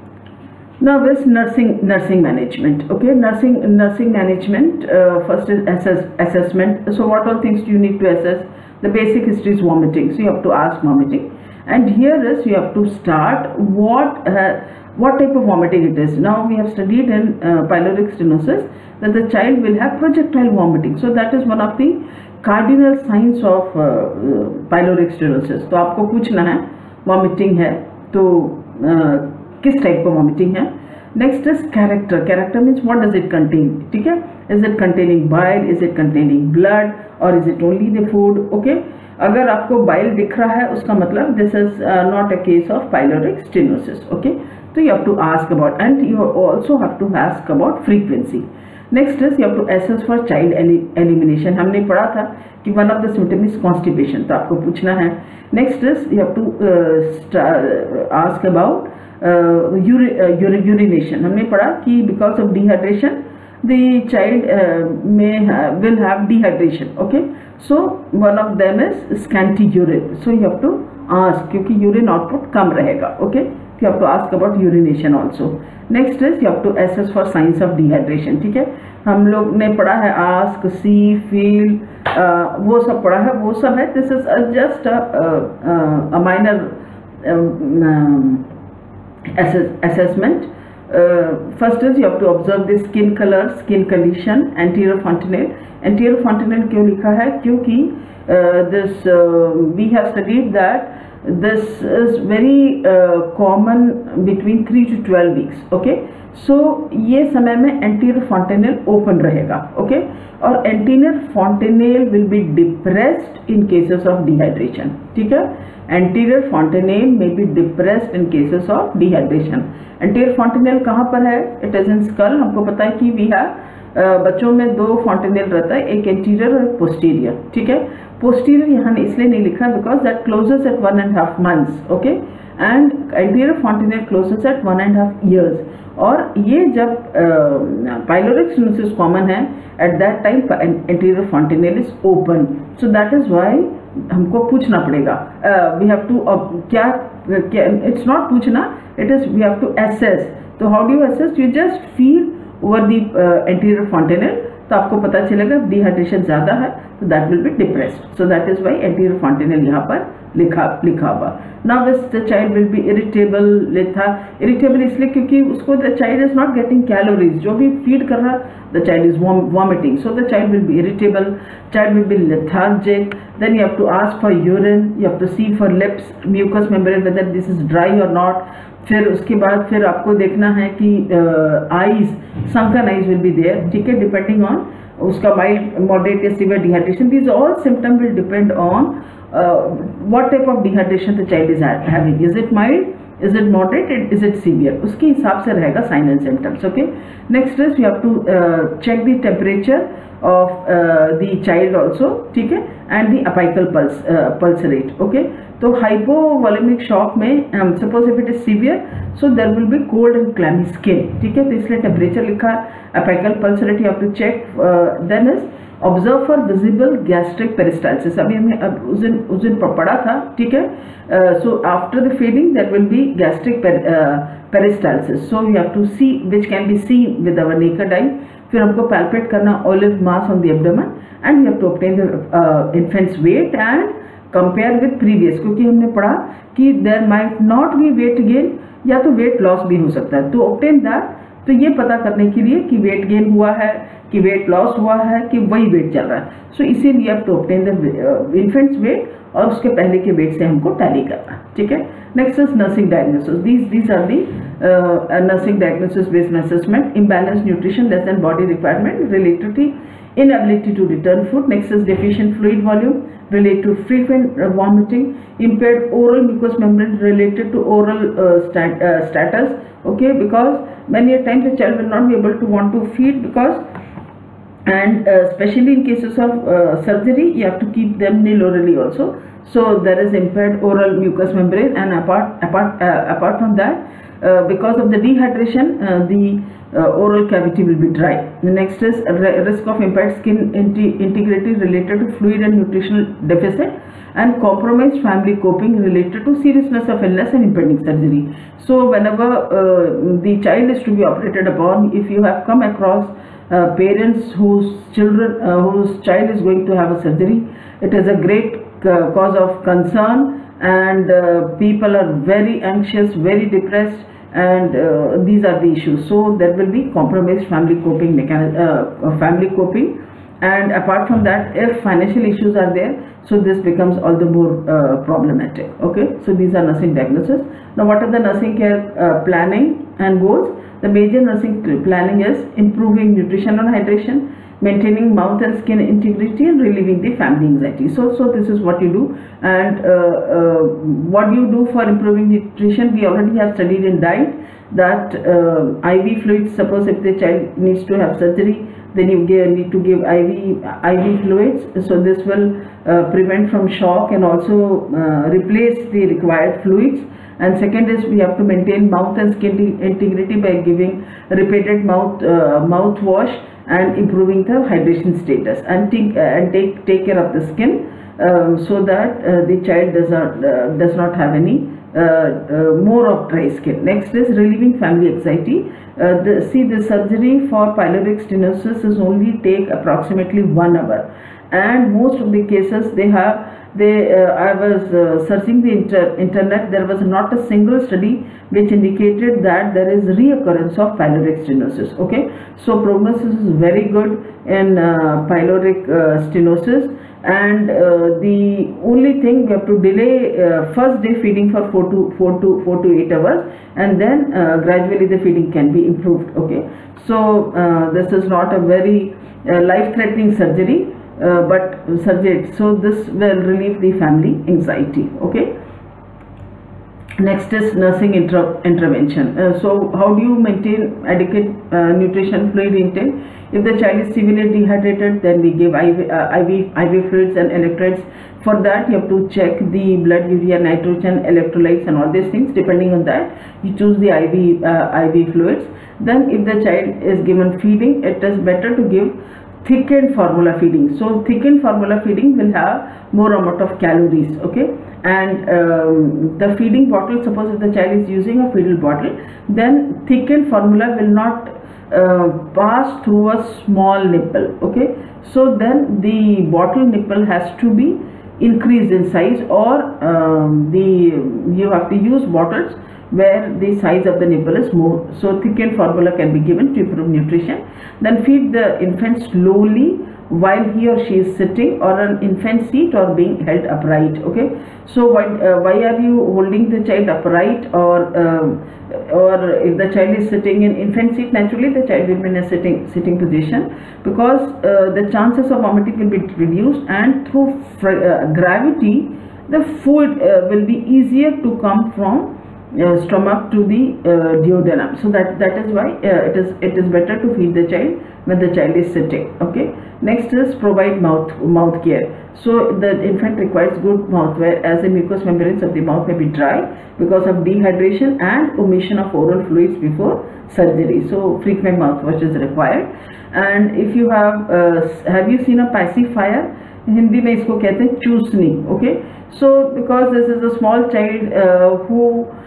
now this nursing nursing management. Okay, nursing nursing management, uh, first is assess, assessment. So what all things do you need to assess? The basic history is vomiting, so you have to ask vomiting. And here is you have to start what uh, what type of vomiting it is. Now we have studied in uh, pyloric stenosis that the child will have projectile vomiting. So that is one of the cardinal signs of uh, uh, pyloric stenosis. तो आपको पूछना है vomiting है तो uh, किस टाइप का vomiting है. Next is character. Character means what does it contain. ठीक है, is it containing bile, is it containing blood, और is it only the food. Okay, अगर आपको बाइल दिख रहा है उसका मतलब this is not a case of pyloric stenosis. Okay, तो you have to ask about, and you also have to ask about frequency. Next is you have to assess for child elimination. हमने पढ़ा था कि one of the symptom is constipation, तो आपको पूछना है. Next is you have to ask about urination. हमने पढ़ा कि because of dehydration the child uh, may have, will have dehydration. Okay, so one of them is scanty urine, so you have to ask, क्योंकि urine output कम रहेगा. Okay, you have to ask about urination also. Next is you have to assess for signs of dehydration. ठीक है, हम लोग ने पढ़ा है ask, see, feel, uh, वो सब पढ़ा है, वो सब है. This is a, just a, a, a minor um, um, assess, assessment. Uh, first is you have to observe the skin color, skin condition, anterior fontanelle. Anterior fontanelle क्यों लिखा है? क्योंकि uh, this uh, we have studied that this is very uh, common between three to twelve weeks. Okay, so ये समय में anterior fontanelle open रहेगा. Okay, और anterior fontanelle will be depressed in cases of dehydration. ठीक है, anterior fontanelle may be depressed in cases of dehydration. anterior fontanelle कहाँ पर है? It is in skull. हमको पता है कि we have uh, बच्चों में दो fontanelle रहता है, एक anterior और एक posterior. ठीक है, posterior यहाँ इसलिए नहीं लिखा because that closes at one and a half months. Okay, and anterior fontanelle closes at one and a half years. और ये जब पाइलोरिक स्टेनोसिस कॉमन है, at that time anterior fontanelle is open. So that is why हमको पूछना पड़ेगा. We have to क्या, it's not पूछना, it is we have to assess. तो how do you assess? You just feel over the anterior fontanelle, तो आपको पता चलेगा डिहाइड्रेशन ज्यादा है तो that will be depressed. So that is why anterior fontanelle यहाँ पर लिखा लिखा हुआ. Now the child will be irritable. लिखा इरिटेबल इसलिए क्योंकि उसको the child is not getting calories, जो भी फीड कर रहा the child is vomiting, so the child will be irritable. Child will be lethargic. Then you have to ask for urine, you have to see for lips, mucous membrane whether this is dry और not. फिर उसके बाद फिर आपको देखना है कि eyes, sunken eyes will be there. ठीक है, डिपेंडिंग ऑन उसका माइल्ड, मॉडरेट या severe dehydration. These all symptom will depend on what type of dehydration the child is having. Is it mild, is it moderate, is it severe? उसके हिसाब से रहेगा sign and symptoms. Okay, next is you have to uh, check the temperature of uh, the child also. ठीक है, and the apical pulse uh, pulse rate. Okay, तो hypovolemic shock में um, suppose if it is severe, so there will be cold and clammy skin. ठीक है, तो इसलिए temperature लिखा है, apical pulse rate you have to check. uh, then is observe for visible gastric peristalsis. अभी हमने अब उस दिन उस दिन पढ़ा था. ठीक है, so after the feeding there will be gastric peristalsis. So you have to see which can be seen with our naked eye. फिर हमको पैल्पेट करना olive mass on the abdomen, and you have to obtain the infant's weight and compare with previous, क्योंकि हमने पढ़ा कि there might not be weight gain, या तो weight loss भी हो सकता है. तो ऑब्टेन दैट, तो ये पता करने के लिए कि वेट गेन हुआ है, कि वेट लॉस हुआ है, कि वही वेट चल रहा है. सो so, इसीलिए आप to obtain the infant's weight, और उसके पहले के वेट से हमको टैली करना. ठीक है, next is nursing diagnosis. These these are the nursing diagnosis based assessment. Imbalance nutrition, less than body requirement, related to inability to return food. Next is deficient fluid volume, related to frequent uh, vomiting. Impaired oral mucous membrane, related to oral uh, stat, uh, status. Okay, because many a times the child will not be able to want to feed, because and uh, especially in cases of uh, surgery you have to keep them nil orally also. So there is impaired oral mucous membrane, and apart apart uh, apart from that, uh, because of the dehydration, uh, the uh, oral cavity will be dry. The next is risk of impaired skin integrity related to fluid and nutritional deficit, and compromised family coping related to seriousness of illness and impending surgery. So whenever uh, the child is to be operated upon, if you have come across uh, parents whose children uh, whose child is going to have a surgery, it is a great uh, cause of concern, and uh, people are very anxious, very depressed, and uh, these are the issues. So there will be compromised family coping mechanism, uh, family coping, and apart from that, if financial issues are there, so this becomes all the more uh, problematic. Okay, so these are nursing diagnosis. Now what are the nursing care uh, planning and goals? The major nursing planning is improving nutrition and hydration, maintaining mouth and skin integrity, and relieving the family anxiety. So, so this is what you do. And uh, uh, what you do for improving nutrition, we already have studied in diet that uh, I V fluids. Suppose if the child needs to have surgery, then you give, need to give I V I V fluids. So this will uh, prevent from shock and also uh, replace the required fluids. And second is we have to maintain mouth and skin integrity by giving repeated mouth uh, mouthwash and improving the hydration status, and take uh, and take take care of the skin um, so that uh, the child does not uh, does not have any uh, uh, more of dry skin. Next is relieving family anxiety. Uh, the, see, the surgery for pyloric stenosis is only take approximately one hour, and most of the cases they have. They, uh, I was uh, searching the inter internet. There was not a single study which indicated that there is reoccurrence of pyloric stenosis. Okay, so prognosis is very good in uh, pyloric uh, stenosis, and uh, the only thing we have to delay uh, first day feeding for four to four to four to eight hours, and then uh, gradually the feeding can be improved. Okay, so uh, this is not a very uh, life-threatening surgery. Uh, but surgery, so this will relieve the family anxiety. Okay, next is nursing inter intervention. Uh, so how do you maintain adequate uh, nutrition fluid intake? If the child is severely dehydrated, then we give I V, uh, I V, I V fluids and electrolytes. For that, you have to check the blood urea, nitrogen, electrolytes, and all these things. Depending on that, you choose the I V uh, I V fluids. Then, if the child is given feeding, it is better to give thickened formula feeding. So thickened formula feeding will have more amount of calories. Okay, and um, the feeding bottle, suppose if the child is using a feeding bottle, then thickened formula will not uh, pass through a small nipple. Okay, so then the bottle nipple has to be increased in size, or um, the you have to use bottles where the size of the nipple is more. So thickened formula can be given to improve nutrition. Then feed the infant slowly while he or she is sitting or an infant seat or being held upright. Okay, so why, uh, why are you holding the child upright, or um, or if the child is sitting in infant seat, naturally the child will be in a sitting sitting position, because uh, the chances of vomiting will be reduced, and through uh, gravity the food uh, will be easier to come from Uh, stomach to the uh, duodenum. So that that is why uh, it is it is better to feed the child when the child is sitting. Okay, next is provide mouth mouth care. So the infant requires good mouth wear, as the mucous membranes of the mouth may be dry because of dehydration and omission of oral fluids before surgery. So frequent mouthwash is required. And if you have uh, have you seen a pacifier? Hindi में इसको कहते हैं चूसनी. Okay, so because this is a small child who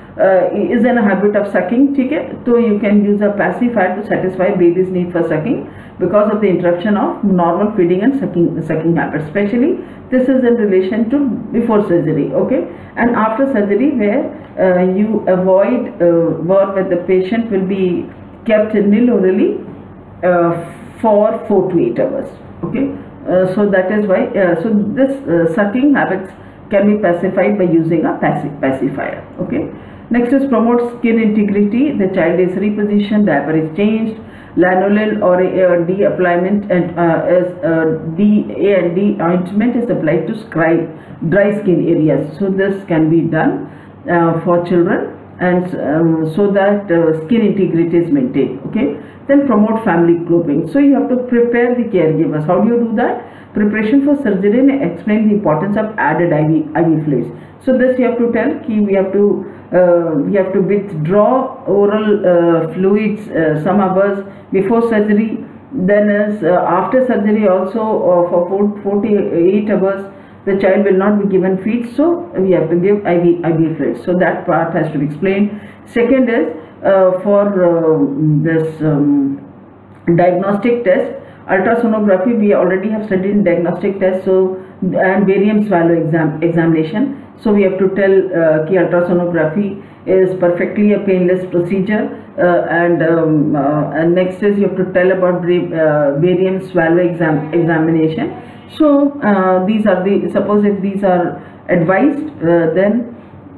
is in a habit of sucking. ठीक है, तो you can use a pacifier to satisfy baby's need for sucking because of the interruption of normal feeding and sucking sucking habits. Especially this is in relation to before surgery. Okay, and after surgery, where uh, you avoid uh, where the patient will be kept nil-orally uh, for four to eight hours. Okay, uh, so that is why uh, so this uh, sucking habits can be pacified by using a paci pacifier. Okay. Next is promote skin integrity. The child is repositioned, diaper is changed, lanolin or a, a D appliement and uh, is uh, D A and D ointment is applied to dry skin areas. So this can be done uh, for children, and um, so that uh, skin integrity is maintained. Okay. Then promote family grouping. So you have to prepare the caregivers. How do you do that? Preparation for surgery and explain the importance of added I V I V fluids. So this you have to tell ki we have to uh, we have to withdraw oral uh, fluids uh, some hours before surgery. Then is uh, after surgery also uh, for forty-eight hours the child will not be given feed. So we have to give I V I V fluids. So that part has to be explained. Second is uh, for uh, this um, diagnostic test. Ultrasonography, we already have studied in diagnostic tests, so and barium swallow exam examination. So we have to tell uh, ki ultrasonography is perfectly a painless procedure, uh, and um, uh, and next is you have to tell about uh, barium swallow exam examination. So uh, these are the, suppose if these are advised, uh, then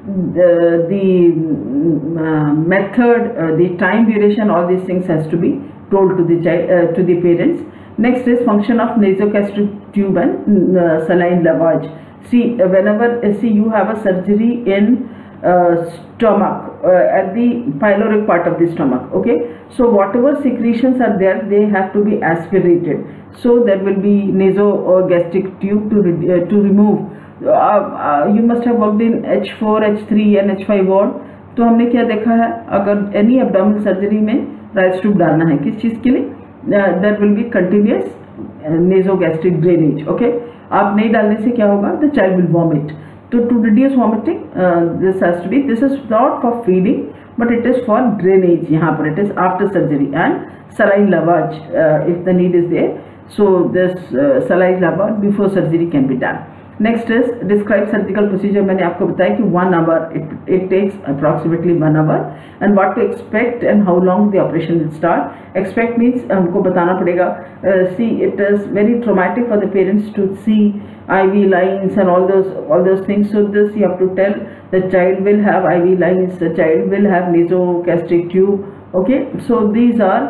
the, the uh, method, uh, the time duration, all these things has to be told to the child, uh, to the parents. Next is function of nasogastric tube and uh, saline lavage. See, uh, whenever uh, see you have a surgery in uh, stomach, uh, at the pyloric part of the stomach, okay, so whatever secretions are there, they have to be aspirated. So there will be nasogastric tube to uh, to remove. Uh, uh, you must have worked in H four, H three and H five ward. तो हमने क्या देखा है, अगर any abdominal surgery में Ryle's tube डालना है किस चीज़ के लिए, there will be continuous nasogastric drainage. Okay, आप नहीं डालने से क्या होगा, द चाइल्ड विल वॉमिट. तो to reduce vomiting this has to be, this is not for feeding but it is for drainage. यहाँ पर it is after surgery and saline lavage uh, if the need is there. So this uh, saline lavage before surgery can be done. Next is describe surgical procedure. मैंने आपको बताया कि one hour it it takes approximately one hour and what to expect and how long the operation will start. Expect means हमको बताना पड़ेगा. Uh, see, it is very traumatic for the parents to see I V lines and all those all those things. So this you have to tell the child will have I V lines, the child will have nasogastric tube. Okay, so these are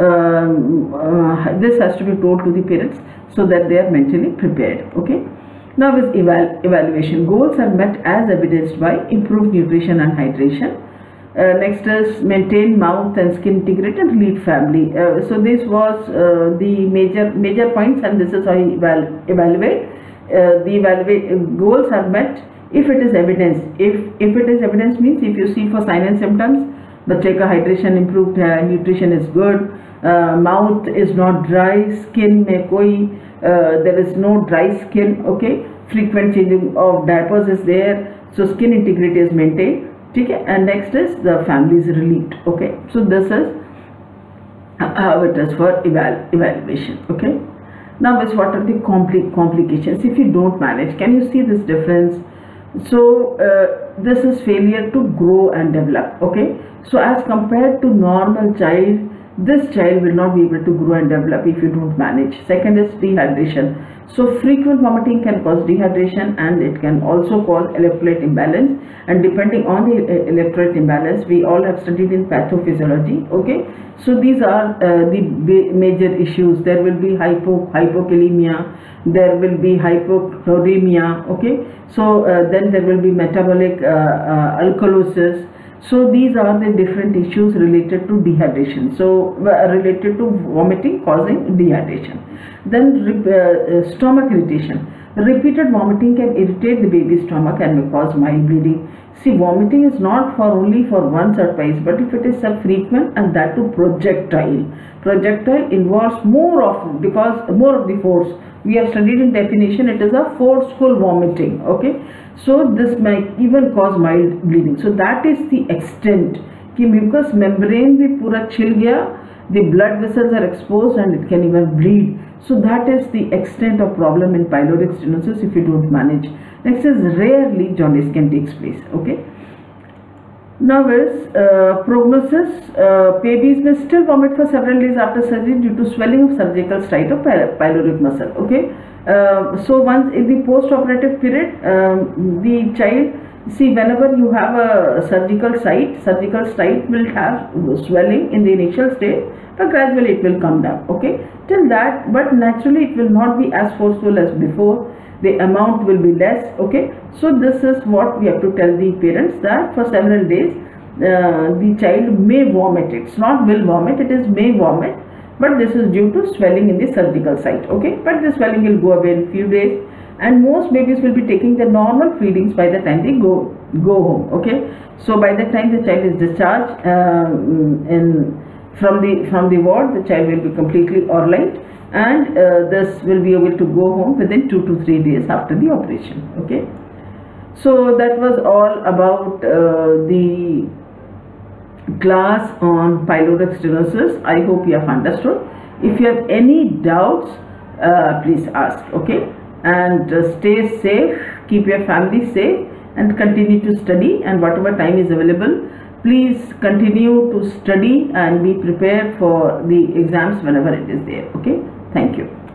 um, uh, this has to be told to the parents so that they are mentally prepared. Okay. Now is eval evaluation. Goals are met as evidenced by improved nutrition and hydration. Uh, next is maintain mouth and skin integrated lead family. Uh, so this was uh, the major major points, and this is how you eval evaluate. Uh, the evaluate uh, goals are met if it is evidence. If if it is evidence means if you see for sign and symptoms, बच्चे का hydration improved है, nutrition is good, uh, mouth is not dry, skin में कोई Uh, there is no dry skin, okay, frequent changing of diapers is there, so skin integrity is maintained, okay. And next is the family is relieved, okay. So this is how it is for eval evaluation, okay. Now is what are the compli complications if you don't manage. Can you see this difference? So uh, this is failure to grow and develop, okay. So as compared to normal child, this child will not be able to grow and develop if you don't manage. Second is dehydration. So frequent vomiting can cause dehydration and it can also cause electrolyte imbalance, and depending on the electrolyte imbalance, we all have studied in pathophysiology, okay. So these are uh, the major issues. There will be hypo hypokalemia, there will be hypochloremia, okay. So uh, then there will be metabolic uh, uh, alkalosis. So these are the different issues related to dehydration. So uh, related to vomiting causing dehydration. Then uh, stomach irritation. Repeated vomiting can irritate the baby's stomach and may cause mild bleeding. See, vomiting is not for only for once or twice, but if it is a frequent and that too projectile. Projectile involves more of, because more of the force. We have studied in definition, it is a forceful vomiting, okay. So this might even cause mild bleeding. So that is the extent कि mucous membrane भी पूरा छिल गया, the blood vessels are exposed and it can even bleed. So that is the extent of problem in pyloric stenosis if you don't manage. Next is rarely jaundice can take place, okay. Now is uh, prognosis. Uh, babies may still vomit for several days after surgery due to swelling of surgical site of pyloric muscle, okay. Uh, so once in the post-operative period, um, the child, see, whenever you have a surgical site, surgical site will have swelling in the initial stage, but gradually it will come down, okay, till that, but naturally it will not be as forceful as before, the amount will be less, okay. So this is what we have to tell the parents, that for several days uh, the child may vomit. It's not will vomit, it is may vomit, but this is due to swelling in the surgical site, okay. But the swelling will go away in few days, and most babies will be taking the normal feedings by the time they go go home, okay. So by the time the child is discharged um, in from the from the ward, the child will be completely orlite, and uh, this will be able to go home within two to three days after the operation, okay. So that was all about uh, the class on pyloric stenosis. I hope you have understood. If you have any doubts, uh, please ask, okay. And uh, stay safe, keep your family safe, and continue to study, and whatever time is available, please continue to study and be prepared for the exams whenever it is there, okay. Thank you.